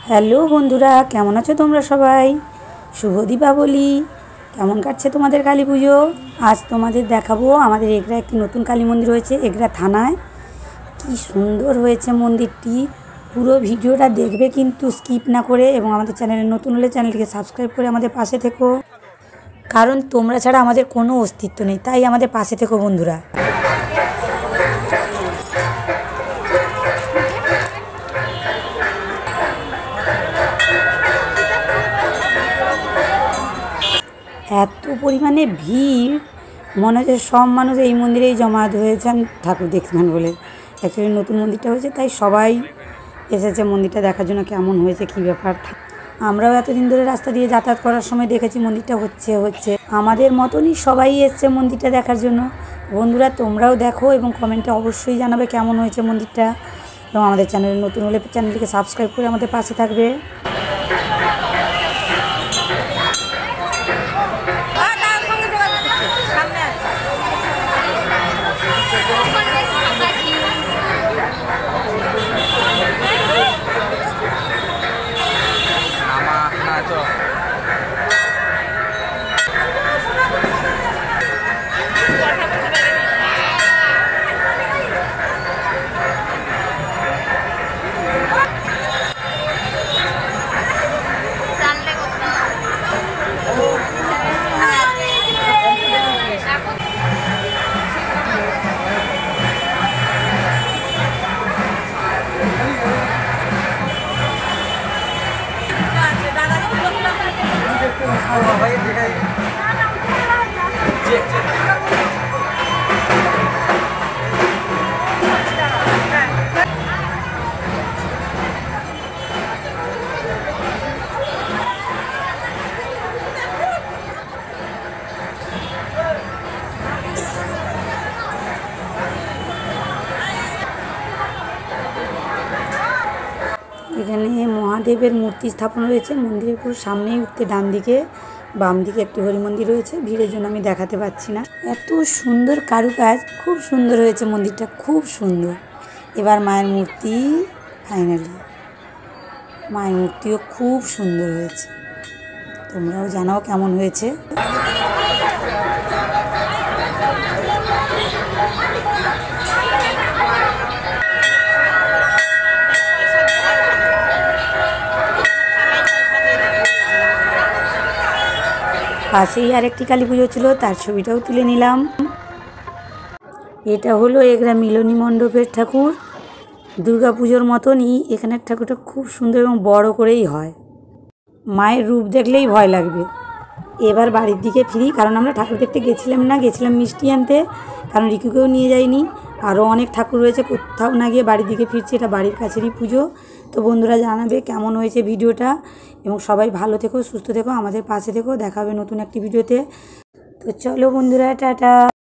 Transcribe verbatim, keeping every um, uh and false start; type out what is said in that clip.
Hello বন্ধুরা, কেমন আছো তোমরা সবাই? শুভ দীপাবলি। কেমন কাটছে তোমাদের কালী পুজো? আজ তোমাদের দেখাবো আমাদের এগরা একটি নতুন কালী মন্দির হয়েছে এগরা থানায়। কি সুন্দর হয়েছে মন্দিরটি। পুরো ভিডিওটা দেখবে কিন্তু স্কিপ না করে, এবং আমাদের চ্যানেলে নতুন হলে চ্যানেলটিকে সাবস্ক্রাইব করে আমাদের পাশে থেকো, কারণ তোমরা ছাড়া আমাদের কোনো অস্তিত্ব নেই, তাই আমাদের পাশে থেকো বন্ধুরা। এত পরিমাণে ভিড়, মনে হচ্ছে সব মানুষ এই মন্দিরেই জমায়েত হয়েছেন ঠাকুর দেখবেন বলে। অ্যাকচুয়ালি নতুন মন্দিরটা হয়েছে, তাই সবাই এসেছে মন্দিরটা দেখার জন্য কেমন হয়েছে, কী ব্যাপার। আমরাও এতদিন ধরে রাস্তা দিয়ে যাতায়াত করার সময় দেখেছি মন্দিরটা হচ্ছে হচ্ছে আমাদের মতনই সবাই এসছে মন্দিরটা দেখার জন্য। বন্ধুরা, তোমরাও দেখো এবং কমেন্টে অবশ্যই জানাবে কেমন হয়েছে মন্দিরটা, এবং আমাদের চ্যানেলে নতুন হলে চ্যানেলটিকে সাবস্ক্রাইব করে আমাদের পাশে থাকবে। এখানে মহাদেবের মূর্তি স্থাপন রয়েছে মন্দিরের পুরো সামনেই, উঠতে ডান দিকে বাম দিকে একটি হরি মন্দির রয়েছে। ভিড়ের জন্য আমি দেখাতে পাচ্ছি না। এত সুন্দর কারুকাজ, খুব সুন্দর হয়েছে মন্দিরটা, খুব সুন্দর। এবার মায়ের মূর্তি, ফাইনালি মায়ের মূর্তিও খুব সুন্দর হয়েছে। তোমরাও জানাও কেমন হয়েছে। পাশেই আরেকটি কালী পুজো ছিল, তার ছবিটাও তুলে নিলাম। এটা হলো এগরা মিলনী মণ্ডপের ঠাকুর। দুর্গা পুজোর মতনই এখানের ঠাকুরটা খুব সুন্দর এবং বড় করেই হয়। মায়ের রূপ দেখলেই ভয় লাগবে। এবার বাড়ির দিকে ফিরি, কারণ আমরা ঠাকুর দেখতে গেছিলাম না, গেছিলাম মিষ্টি আনতে, কারণ রিকুকেও নিয়ে যাইনি। আরও অনেক ঠাকুর রয়েছে, কোথাও না গিয়ে বাড়ির দিকে ফিরছি। এটা বাড়ির কাছেরই পুজো। তো বন্ধুরা, জানাবে কেমন হয়েছে ভিডিওটা, এবং সবাই ভালো থেকো, সুস্থ থেকো, আমাদের পাশে থেকো। দেখা হবে নতুন একটি ভিডিওতে। তো চলো বন্ধুরা, টাটা।